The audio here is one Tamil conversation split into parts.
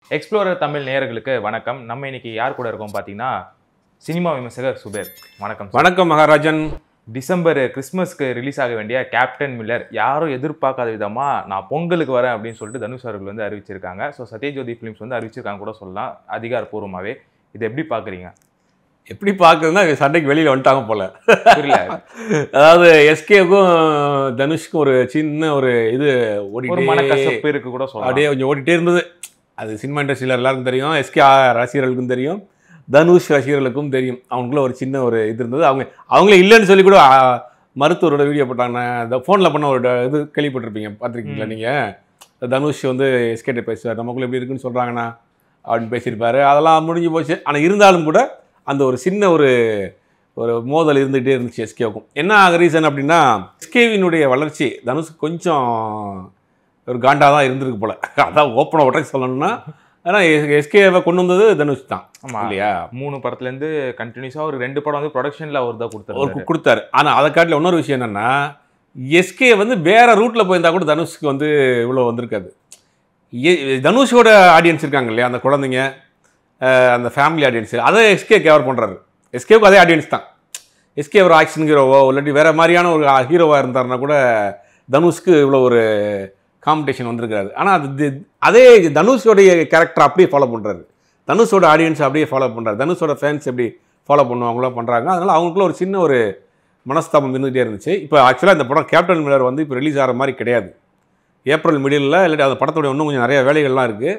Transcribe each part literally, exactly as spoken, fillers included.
எக்ஸ்ப்ளோரர் தமிழ் நேயர்களுக்கு வணக்கம். நம்ம இன்னைக்கு யார் கூட இருக்கோம் பார்த்தீங்கன்னா சினிமா விமர்சகர் சுபேர். வணக்கம். வணக்கம் மகாராஜன். டிசம்பர் கிறிஸ்மஸ்க்கு ரிலீஸ் ஆக வேண்டிய கேப்டன் மில்லர் யாரும் எதிர்பார்க்காத விதமாக நான் பொங்கலுக்கு வரேன் அப்படின்னு சொல்லிட்டு தனுஷ் அவர்கள் வந்து அறிவிச்சிருக்காங்க. ஸோ சத்யஜோதி ஃபிலிம்ஸ் வந்து அறிவிச்சிருக்காங்க கூட சொல்லலாம் அதிகாரப்பூர்வமாகவே. இதை எப்படி பார்க்குறீங்க? எப்படி பார்க்குறதுனா சண்டைக்கு வெளியில் வந்துட்டாங்க போல. புரியல. அதாவது எஸ்கேவுக்கும் தனுஷ்க்கும் ஒரு சின்ன ஒரு இது ஒரு மனக்கசப்பு இருக்கு கூட சொல்லலாம். அப்படியே கொஞ்சம் ஓடிட்டே இருந்தது. அது சினிமா இண்டஸ்ட்ரியில் எல்லாருக்கும் தெரியும், எஸ்கே ரசிகர்களுக்கும் தெரியும், தனுஷ் ரசிகர்களுக்கும் தெரியும். அவங்களுக்குள்ள ஒரு சின்ன ஒரு இது இருந்தது. அவங்க அவங்களே இல்லைன்னு சொல்லி கூட மருத்துவரோட வீடியோ போட்டாங்க. இந்த ஃபோனில் பண்ண ஒரு இது கேள்விப்பட்டிருப்பீங்க, பார்த்துருக்கீங்களா நீங்கள்? தனுஷ் வந்து எஸ்கேட்டை பேசுவார், நமக்குள்ள எப்படி இருக்குன்னு சொல்கிறாங்கண்ணா அப்படின்னு பேசியிருப்பாரு. அதெல்லாம் முடிஞ்சு போச்சு. ஆனால் இருந்தாலும் கூட அந்த ஒரு சின்ன ஒரு ஒரு மோதல் இருந்துகிட்டே இருந்துச்சு எஸ்கேவுக்கும். என்ன ரீசன் அப்படின்னா, எஸ்கேவினுடைய வளர்ச்சி தனுஷ் கொஞ்சம் ஒரு காண்டாக தான் இருந்திருக்கு போல். அதான் ஓப்பனாக ஒட்டை சொல்லணும்னா, ஆனால் எஸ்கேவை கொண்டு வந்தது தனுஷ் தான். ஆமாம் இல்லையா? மூணு படத்துலேருந்து கண்டினியூஸாக ஒரு ரெண்டு படம் வந்து ப்ரொடக்ஷனில் அவர் தான் கொடுத்தாரு ஒரு கொடுத்தாரு. ஆனால் அதை காட்டில் இன்னொரு விஷயம் என்னென்னா, எஸ்கே வந்து வேறு ரூட்டில் போயிருந்தால் கூட தனுஷ்க்கு வந்து இவ்வளோ வந்திருக்காது. ஏ தனுஷோட ஆடியன்ஸ் இருக்காங்க இல்லையா, அந்த குழந்தைங்க, அந்த ஃபேமிலி ஆடியன்ஸு, அதை எஸ்கே கவர் பண்ணுறாரு. எஸ்கேவுக்கு அதே ஆடியன்ஸ் தான். எஸ்கே ஒரு ஆக்ஷன் ஹீரோவோ இல்லாட்டி வேறு மாதிரியான ஒரு ஹீரோவாக இருந்தாருன்னா கூட தனுஷ்க்கு இவ்வளோ ஒரு காம்படிஷன் வந்திருக்காரு. ஆனால் அது அதே தனுஷோடைய கேரக்டர் அப்படியே ஃபாலோ பண்ணுறாரு. தனுஷோட ஆடியன்ஸ் அப்படியே ஃபாலோ பண்ணுறாரு. தனுஷோட ஃபேன்ஸ் எப்படி ஃபாலோ பண்ணுவாங்களோ பண்ணுறாங்க. அதனால் அவங்களுக்குள்ள ஒரு சின்ன ஒரு மனஸ்தாபம் இருந்துகிட்டே இருந்துச்சு. இப்போ ஆக்சுவலாக இந்த படம் கேப்டன் மில்லர் வந்து இப்போ ரிலீஸ் ஆகிற மாதிரி கிடையாது. ஏப்ரல் மிடில் இல்லாட்டி அந்த படத்தோடைய இன்னும் கொஞ்சம் நிறைய வேலைகள்லாம் இருக்குது.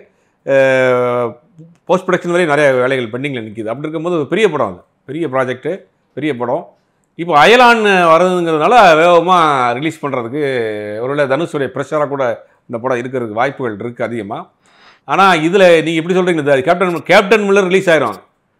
போஸ்ட் ப்ரொடக்ஷன் வரையும் நிறைய வேலைகள் பெண்டிங்கில் நிற்கிது. அப்படி இருக்கும்போது பெரிய படம், அது பெரிய ப்ராஜெக்ட்டு, பெரிய படம். இப்போ அயலான் வரதுங்கிறதுனால வேகமாக ரிலீஸ் பண்ணுறதுக்கு ஒருவேளை தனுஷுடைய ப்ரெஷராக கூட இந்த படம் இருக்கிறதுக்கு வாய்ப்புகள் இருக்குது அதிகமாக. ஆனால் இதில் நீங்கள் எப்படி சொல்கிறீங்க, கேப்டன் கேப்டன் மில்லர் ரிலீஸ் ஆயிரும்,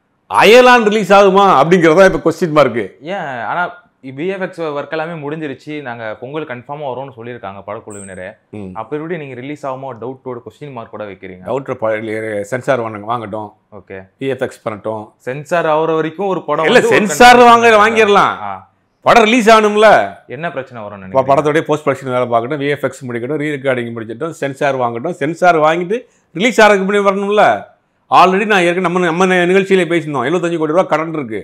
அயலான் ரிலீஸ் ஆகுமா அப்படிங்கிறதா இப்போ கொஸ்டின் மார்க்கு. ஏன்? ஆனால் விஎஃப்எக்ஸ் ஒர்க் எல்லாமே முடிஞ்சிருச்சு, நாங்கள் பொங்கல் கன்ஃபார்மாக வரும்னு சொல்லியிருக்காங்க படக்குழுவினரே. அப்போ எப்படி நீங்கள் ரிலீஸ் ஆகுமோ டவுட்டோட கொஸ்டின் மார்க் கூட வைக்கிறீங்க? டவுட் சென்சார் வாங்க வாங்கட்டும், ஓகே, விஎஃப்எக்ஸ் பண்ணட்டும். சென்சார் ஆகிற வரைக்கும் ஒரு படம் இல்லை, சென்சார் வாங்க வாங்கிடலாம், படம் ரிலீஸ் ஆகணும்ல. என்ன பிரச்சனை வரும்? இப்போ படத்தோடைய போஸ்ட் ப்ரொடக்ஷன் வேலை பார்க்கட்டும், விஎஃப்எக்ஸ் முடிக்கட்டும், ரீ ரெக்கார்டிங் முடிச்சிட்டோம், சென்சார் வாங்கட்டும். சென்சார் வாங்கிட்டு ரிலீஸ் ஆகிறதுக்கு முன்னாடி வரணும்ல. ஆல்ரெடி நான் ஏற்கனவே நம்ம நம்ம நிகழ்ச்சியிலே பேசியிருந்தோம், எழுபத்தஞ்சு கோடி ரூபா கடன் இருக்குது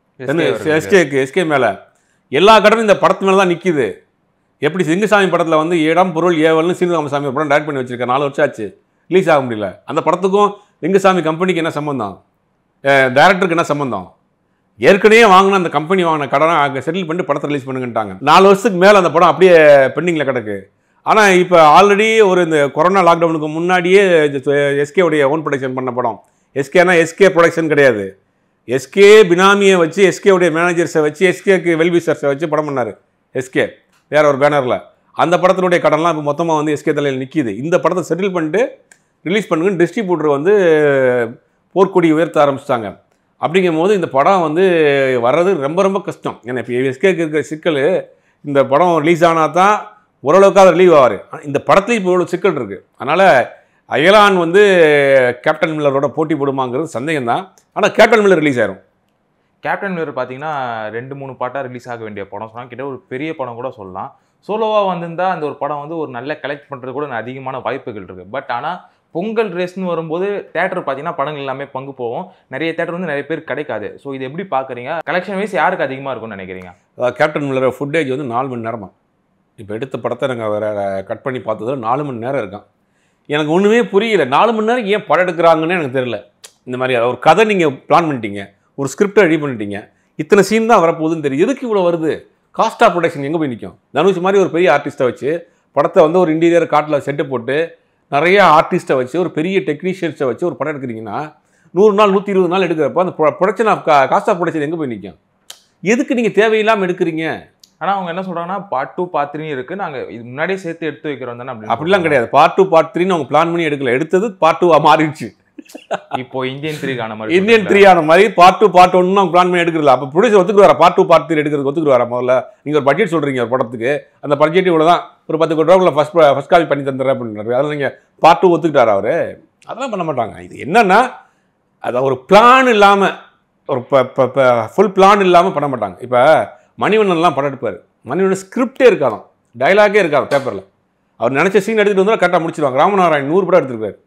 எஸ்கேக்கு, எஸ்கே மேலே. எல்லா கடனும் இந்த படத்து மேலே தான் நிற்கிது. எப்படி சிங்கசாமி படத்தில் வந்து இடம் பொருள் ஏவல்னு சீனிவாமசாமி படம் டைரக்ட் பண்ணி வச்சிருக்கேன், நாலு வருஷம் ஆச்சு, ரிலீஸ் ஆக முடியல. அந்த படத்துக்கும் லிங்கசாமி கம்பெனிக்கு என்ன சம்பந்தம், டைரக்டருக்கு என்ன சம்பந்தம்? ஏற்கனவே வாங்கின அந்த கம்பெனி வாங்கின கடனை அங்கே செட்டில் பண்ணிட்டு படத்தை ரிலீஸ் பண்ணுங்கன்ட்டாங்க. நாலு வருஷத்துக்கு மேலே அந்த படம் அப்படியே பெண்டிங்கில் கிடக்கு. ஆனால் இப்போ ஆல்ரெடி ஒரு இந்த கொரோனா லாக்டவுனுக்கு முன்னாடியே எஸ்கேவுடைய ஓன் ப்ரொடக்ஷன் பண்ண படம். எஸ்கேனா எஸ்கே ப்ரொடக்ஷன் கிடையாது, எஸ்கே பினாமியை வச்சு, எஸ்கேவுடைய மேனேஜர்ஸை வச்சு, எஸ்கேக்கு வெல்விசர்ஸை வச்சு படம் பண்ணார் எஸ்கே, வேற ஒரு பேனரில். அந்த படத்தினுடைய கடன்லாம் இப்போ மொத்தமாக வந்து எஸ்கே தலையில் நிற்கிது. இந்த படத்தை செட்டில் பண்ணிட்டு ரிலீஸ் பண்ணுங்கன்னு டிஸ்ட்ரிபியூட்டர் வந்து போர்க்கொடி உயர்த்த ஆரம்பிச்சிட்டாங்க. அப்படிங்கும் போது இந்த படம் வந்து வர்றது ரொம்ப ரொம்ப கஷ்டம். ஏன்னா இப்போ எஸ்கேக்கு இருக்கிற சிக்கல், இந்த படம் ரிலீஸ் ஆனால் தான் ஓரளவுக்காக ரிலீவ் ஆவார். இந்த படத்துலேயும் இப்போ இவ்வளோ சிக்கல் இருக்குது. அதனால் அயலான் வந்து கேப்டன் மில்லரோட போட்டி போடுமாங்கிறது சந்தேகம் தான். ஆனால் கேப்டன் மில்லர் ரிலீஸ் ஆயிரும். கேப்டன் மில்லர் பார்த்தீங்கன்னா ரெண்டு மூணு பாட்டாக ரிலீஸ் ஆக வேண்டிய படம் சொன்னால் கிட்ட ஒரு பெரிய படம் கூட சொல்லலாம். சோலோவாக வந்திருந்தால் அந்த ஒரு படம் வந்து ஒரு நல்ல கலெக்ட் பண்ணுறது கூட அதிகமான வாய்ப்புகள் இருக்குது. பட் ஆனால் பொங்கல் ரேஸ்ன்னு வரும்போது தேட்டர் பார்த்தீங்கன்னா படங்கள் எல்லாமே பங்கு போகும், நிறைய தேட்டர் வந்து நிறைய பேர் கிடைக்காது. ஸோ இது எப்படி பார்க்குறீங்க? கலெக்ஷன் வைஸ் யாருக்கு அதிகமாக இருக்கும்னு நினைக்கிறீங்க? கேப்டன் மில்லரோட ஃபுட்டேஜ் வந்து நாலு மணி நேரமா. இப்போ எடுத்த படத்தை நாங்கள் வேறு கட் பண்ணி பார்த்ததில் நாலு மணி நேரம் இருக்கான். எனக்கு ஒன்றுமே புரியல, நாலு மணி நேரம் ஏன் படம் எடுக்கிறாங்கன்னு எனக்கு தெரியல. இந்த மாதிரி ஒரு கதை நீங்கள் பிளான் பண்ணிட்டீங்க, ஒரு ஸ்கிரிப்டை ரெடி பண்ணிட்டீங்க, இத்தனை சீன் தான் வரப்போகுதுன்னு தெரியும், எதுக்கு இவ்வளோ வருது? காஸ்ட் ஆஃப் ப்ரொடக்ஷன் எங்கே போய் நிற்கும்? தனுஷ் மாதிரி ஒரு பெரிய ஆர்டிஸ்ட்டை வச்சு படத்தை வந்து ஒரு இன்டீரியர் காட்டில் செட்டு போட்டு நிறைய ஆர்டிஸ்ட்டை வச்சு ஒரு பெரிய டெக்னீஷியன்ஸை வச்சு ஒரு படம் எடுக்கிறீங்கன்னா நூறு நாள் நூற்றி இருபது நாள் எடுக்கிறப்போ அந்த production of cost of production எங்கே போய் நிற்கும்? எதுக்கு நீங்கள் தேவையில்லாமல் எடுக்கிறீங்க? ஆனால் அவங்க என்ன சொல்கிறாங்கன்னா பார்ட் டூ பார்ட் த்ரீ இருக்குது, நாங்கள் இது முன்னாடியே சேர்த்து எடுத்து வைக்கிறோம் தானே. அப்படி அப்படிலாம் கிடையாது. பார்ட் டூ பார்ட் த்ரீன்னு அவங்க பிளான் பண்ணி எடுக்கல, எடுத்தது பார்ட் டூவாக மாறிடுச்சு. இப்போ இந்தியன் த்ரீ ஆன மாதிரி இந்தியன் த்ரீ ஆன மாதிரி பார்ட் டூ பார்ட் ஒன்னு அவங்க பிளான் பண்ணி எடுக்கிறல. அப்போ ப்ரொடியூசர் ஒத்துக்குவாரா பார்ட் டூ பார்ட் த்ரீ எடுக்கிறதுக்கு? ஒத்துக்குவாரா? முதல்ல நீங்கள் ஒரு பட்ஜெட் சொல்கிறீங்க ஒரு படத்துக்கு, அந்த பட்ஜெட் இவ்வளோ தான், ஒரு பத்து கோடி ரூபாய்க்குள்ள ஃபஸ்ட் ஃபஸ்ட் காப்பி பண்ணி தந்துடுறேன் அப்படின்றாரு. அதில் நீங்கள் பார்ட் டூ ஒத்துக்கிட்டாரா அவர்? அதெல்லாம் பண்ண மாட்டாங்க. இது என்னன்னா, அதை ஒரு பிளான் இல்லாமல், ஒரு ஃபுல் பிளான் இல்லாமல் பண்ண மாட்டாங்க. இப்போ மணிவண்ணன்லாம் படம் எடுப்பார், மணிவண்ணன் ஸ்கிரிப்டே இருக்காதான், டைலாகே இருக்காது பேப்பரில். அவர் நினச்ச சீன் எடுத்துகிட்டு வந்தால் கரெக்டாக முடிச்சிடுவாங்க. ராமநாராயண் நூறு படம் எடுத்துருப்பார்,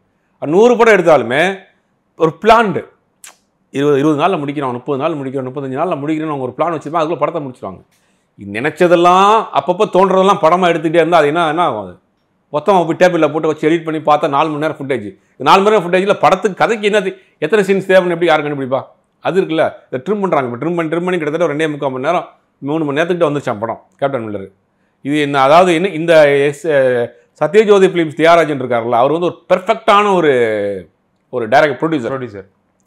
நூறு படம் எடுத்தாலுமே ஒரு பிளான்டு இருபது இருபது நாளில் முடிக்கிறோம், முப்பது நாள் முடிக்கிறோம், முப்பத்தஞ்சு நாளில் முடிக்கிறோம், அவங்க ஒரு பிளான் வச்சுருப்பாங்க, அதுக்குள்ள படத்தை முடிச்சிருவாங்க. நினச்சதெல்லாம் அப்பப்போ தோன்றதெல்லாம் படமாக எடுத்துகிட்டே இருந்தால் அது என்ன என்ன ஆகும்? அது மொத்தமாக போய் டேபிளில் போட்டு வச்சு எடிட் பண்ணி பார்த்தா நாலு மணி நேரம் ஃபுட்டேஜ். நாலு மணி நேரம் ஃபுட்டேஜில் படத்துக்கு கதைக்கு என்ன எத்தனை சீன்ஸ் தேவைன்னு எப்படி யார் கண்டுபிடிப்பா? அது இருக்குல்ல, இதை ட்ரிம் பண்ணுறாங்க. இப்போ ட்ரிம் பண்ணி ட்ரிம் பண்ணி கிட்டத்தட்ட ரெண்டே முக்கால் மணி நேரம் மூணு மணி நேரத்துக்கிட்ட வந்துருச்சான் படம் கேப்டன் மில்லர். இது என்ன, அதாவது என்ன இந்த எஸ் சத்யஜோதி ஃபிலிம்ஸ் தியாகராஜன் இருக்காருல்ல, அவர் வந்து ஒரு பெர்ஃபெக்டான ஒரு ஒரு டைரக்டர் ப்ரொடியூசர் ப்ரொடியூசர்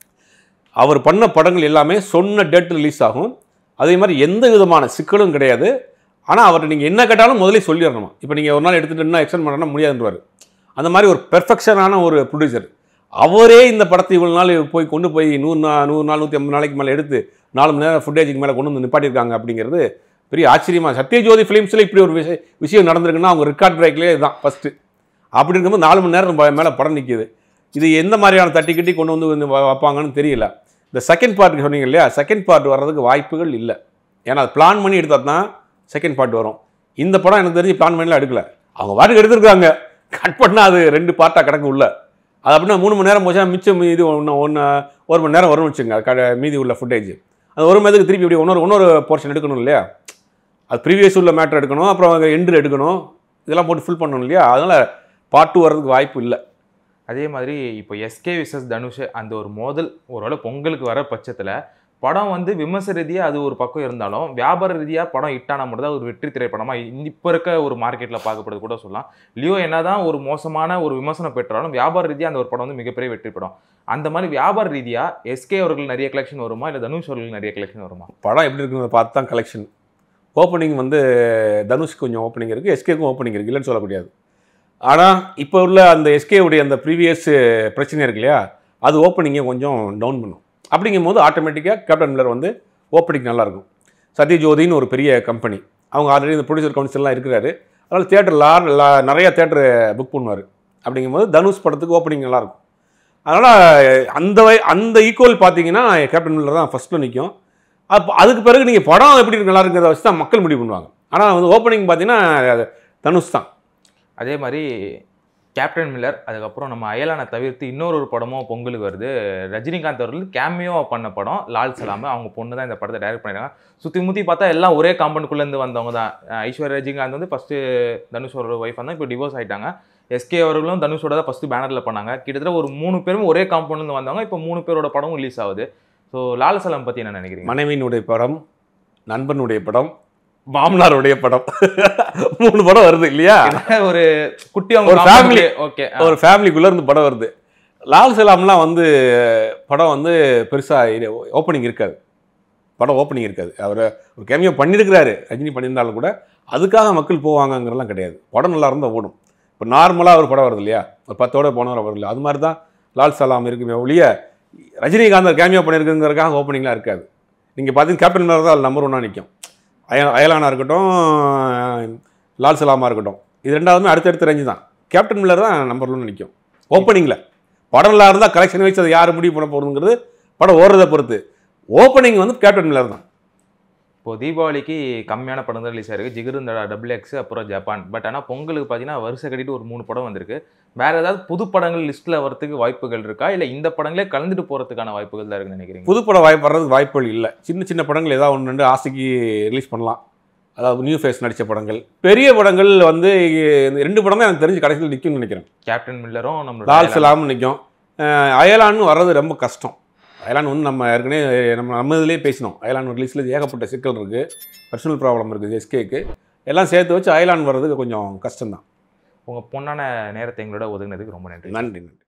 அவர் பண்ண படங்கள் எல்லாமே சொன்ன டேட் ரிலீஸ் ஆகும். அதே மாதிரி எந்த விதமான சிக்கலும் கிடையாது. ஆனால் அவர்கிட்ட நீங்கள் என்ன கேட்டாலும் முதலே சொல்லிடணுமா. இப்போ நீங்கள் ஒரு நாள் எடுத்துகிட்டு என்ன எக்ஸ்டெண்ட் பண்ணனா முடியாதுன்றவார். அந்த மாதிரி ஒரு பெர்ஃபெக்ஷனான ஒரு ப்ரொடியூசர். அவரே இந்த படத்தை இவ்வளோ நாள் போய் கொண்டு போய் நூறு நா நூறு நாள் நூற்றி ஐம்பது நாளைக்கு மேலே எடுத்து நாலு மணி நேரம் ஃபுட்டேஜுக்கு மேலே கொண்டு வந்து நிப்பாட்டியிருக்காங்க அப்படிங்கிறது பெரிய ஆச்சரியமாக. சத்யஜோதி ஃபிலிம்ஸில் இப்படி ஒரு விஷயம் விஷயம் நடந்திருக்குன்னா அவங்க ரெக்கார்ட் பிரேக்லேயே இதுதான் ஃபஸ்ட்டு. அப்படி இருக்கும்போது நாலு மணி நேரம் மேலே படம் நிற்கிது. இது எந்த மாதிரியான தட்டி கட்டி கொண்டு வந்து வைப்பாங்கன்னு தெரியல. இந்த செகண்ட் பார்ட்டுக்கு சொன்னீங்க இல்லையா, செகண்ட் பார்ட் வர்றதுக்கு வாய்ப்புகள் இல்லை. ஏன்னா அது பிளான் பண்ணி எடுத்தால் தான் செகண்ட் பார்ட் வரும். இந்த படம் எனக்கு தெரிஞ்சு பிளான் பண்ணிலாம் எடுக்கல, அவங்க பாட்டுக்கு எடுத்துருக்காங்க. கட் பண்ணால் அது ரெண்டு பார்ட்டாக கிடக்கு உள்ள. அது அப்படின்னா மூணு மணி நேரம் போச்சா மிச்சம் இது ஒன்று ஒன்று ஒரு மணி நேரம் வரும்னு வச்சுங்க. க மீதி உள்ள ஃபுட்டேஜ் அது ஒரு மணி திருப்பி இப்படி இன்னொரு இன்னொரு போர்ஷன் எடுக்கணும் இல்லையா. அது ப்ரீவியஸ் உள்ள மேட்டர் எடுக்கணும், அப்புறம் எண்டு எடுக்கணும், இதெல்லாம் போட்டு ஃபில் பண்ணணும் இல்லையா. அதனால் பார்ட் டூ வர்றதுக்கு வாய்ப்பு இல்லை. அதே மாதிரி இப்போ எஸ்கே விசஸ் தனுஷ் அந்த ஒரு மோதல் ஒருவேளை பொங்கலுக்கு வர பட்சத்தில் படம் வந்து விமர்சன ரீதியாக அது ஒரு பக்கம் இருந்தாலும் வியாபார ரீதியாக படம் ஹிட்டானா மட்டும் தான் ஒரு வெற்றி திரைப்படமாக இப்போ இருக்க ஒரு மார்க்கெட்டில் பார்க்கப்படுறது கூட சொல்லலாம். லியோ என்னதான் ஒரு மோசமான ஒரு விமர்சனம் பெற்றாலும் வியாபார ரீதியாக அந்த ஒரு படம் வந்து மிகப்பெரிய வெற்றி படம். அந்த மாதிரி வியாபார ரீதியாக எஸ்கே அவர்கள் நிறைய கலெக்ஷன் வருமா, இல்லை தனுஷ் அவர்கள் நிறைய கலெக்ஷன் வருமா? படம் எப்படி இருக்குன்னு பார்த்து தான் கலெக்ஷன். ஓப்பனிங் வந்து தனுஷ் கொஞ்சம் ஓப்பனிங் இருக்குது, எஸ்கேக்கும் ஓப்பனிங் இருக்குது, இல்லைன்னு சொல்ல முடியாது. ஆனால் இப்போ உள்ள அந்த எஸ்கேவுடைய அந்த ப்ரீவியஸ் பிரச்சனை இருக்கு இல்லையா, அது ஓப்பனிங்கை கொஞ்சம் டவுன் பண்ணும். அப்படிங்கும் போது ஆட்டோமேட்டிக்காக கேப்டன் மில்லர் வந்து ஓப்பனிங் நல்லாயிருக்கும். சத்யஜோதின்னு ஒரு பெரிய கம்பெனி, அவங்க ஆல்ரெடி இந்த ப்ரொடியூசர் கவுன்சில்லாம் இருக்கிறாரு. அதனால் தேட்டர் லா நிறையா தேட்டரு புக் பண்ணுவார். அப்படிங்கும்போது தனுஷ் படத்துக்கு ஓப்பனிங் நல்லாயிருக்கும். அதனால் அந்த அந்த ஈக்குவல் பார்த்தீங்கன்னா கேப்டன் மில்லர் தான் ஃபஸ்ட்டில் நிற்கும். அப்போ அதுக்கு பிறகு நீங்கள் படம் எப்படி நல்லா இருக்கிறத வச்சு தான் மக்கள் முடிவு பண்ணுவாங்க. ஆனால் வந்து ஓப்பனிங் பார்த்தீங்கன்னா தனுஷ் தான். அதே மாதிரி கேப்டன் மில்லர் அதுக்கப்புறம் நம்ம அயலானை தவிர்த்து இன்னொரு ஒரு படமும் பொங்கலுக்கு வருது. ரஜினிகாந்த் அவர்கள் கேமியோ பண்ண படம் லால் சலாம். அவங்க பொண்ணு தான் இந்த படத்தை டைரக்ட் பண்ணிடுறாங்க. சுற்றி முற்றி பார்த்தா எல்லாம் ஒரே காம்பவுண்டுக்குள்ளேருந்து வந்தவங்க தான். ஐஸ்வர்யா ரஜினிகாந்த் வந்து ஃபஸ்ட்டு தனுஷோட ஒய்ஃப் தான், இப்போ டிவோர்ஸ் ஆகிட்டாங்க. எஸ்கே அவர்களும் தனுஷோட தான் ஃபஸ்ட்டு பேனரில் பண்ணாங்க. கிட்டத்தட்ட ஒரு மூணு பேரும் ஒரே காம்பவுண்ட்லேருந்து வந்தவங்க. இப்போ மூணு பேரோட படமும் ரிலீஸ் ஆகுது. ஸோ லால் சலாம் பற்றி என்ன நினைக்கிறீங்க? மனைவியினுடைய படம், நண்பனுடைய படம், மாமனாருடைய படம், மூணு படம் வருது இல்லையா. ஒரு குட்டி ஒரு ஃபேமிலி, ஓகே, ஒரு ஃபேமிலிக்குள்ளே இருந்து படம் வருது. லால் சலாம்லாம் வந்து படம் வந்து பெருசாக ஓப்பனிங் இருக்காது. படம் ஓப்பனிங் இருக்காது. அவர் ஒரு கேமியோ பண்ணியிருக்கிறாரு, ரஜினி பண்ணியிருந்தாலும் கூட அதுக்காக மக்கள் போவாங்கங்கிறலாம் கிடையாது. படம் நல்லா இருந்தால் ஓடும். இப்போ நார்மலாக ஒரு படம் வருது இல்லையா, ஒரு பத்தோட போனவரை வரல, அது மாதிரி தான் லால் சலாம் இருக்குமே ஒழிய ரஜினிகாந்த் கேமியோ பண்ணியிருக்குங்கிறதுக்காக ஓப்பனிங்லாம் இருக்காது. நீங்கள் பார்த்தீங்கன்னா கேப்டன் மில்லர் தான் நம்பர் ஒன்னாக நிற்கும். அய அயலானா இருக்கட்டும், லால் சலாமா இருக்கட்டும், இது ரெண்டாவதுமே அடுத்தடுத்த ரேஞ்சு தான். கேப்டன் மில்லர் தான் நம்பர் ஒன்று நிற்கும் ஓப்பனிங்கில். படம் நல்லா இருந்தால் கலெக்ஷன் வச்சு அதை யார் முடிவு பண்ண போகிறதுங்கிறது படம் ஓடுறதை பொறுத்து. ஓப்பனிங் வந்து கேப்டன் மில்லர் தான். இப்போது தீபாவளிக்கு கம்மியான படம் தான் ரிலீஸ் ஆயிருக்கு, ஜிகிருந்தடா, டபுள் எக்ஸ், அப்புறம் ஜப்பான். பட் ஆனால் பொங்கலுக்கு பார்த்தீங்கன்னா வருஷம் கட்டிட்டு ஒரு மூணு படம் வந்திருக்கு. வேறு ஏதாவது புது படங்கள் லிஸ்ட்டில் வரதுக்கு வாய்ப்புகள் இருக்கா, இல்லை இந்த படங்களே கலந்துட்டு போகிறதுக்கான வாய்ப்புகள் தான் இருக்குன்னு நினைக்கிறீங்க? புது படம் வாய்ப்பு வர்றதுக்கு வாய்ப்புகள் இல்லை. சின்ன சின்ன படங்கள் ஏதாவது ஒன்று ரெண்டு ஆசைக்கு ரிலீஸ் பண்ணலாம். அதாவது நியூ ஃபேஸ் நடித்த படங்கள். பெரிய படங்கள் வந்து ரெண்டு படம் தான் எனக்கு தெரிஞ்சு கடைசியில் நிற்கும்னு நினைக்கிறேன். கேப்டன் மில்லரும் நம்ம லால் சலாமும் நிற்கும். அயலான்னு வர்றது ரொம்ப கஷ்டம். அயலான் வந்து நம்ம ஏற்கனவே நம்ம நம்ம இதிலே பேசினோம். அயலான் ரிலீஸில் ஏகப்பட்ட சிக்கல் இருக்குது, பர்சனல் ப்ராப்ளம் இருக்குது எஸ்கேக்கு. எல்லாம் சேர்த்து வச்சு அயலான் வர்றதுக்கு கொஞ்சம் கஷ்டம்தான். உங்கள் பொண்ணான நேரத்தை எங்களோட ஒதுங்கினதுக்கு ரொம்ப நன்றி. நன்றி நன்றி.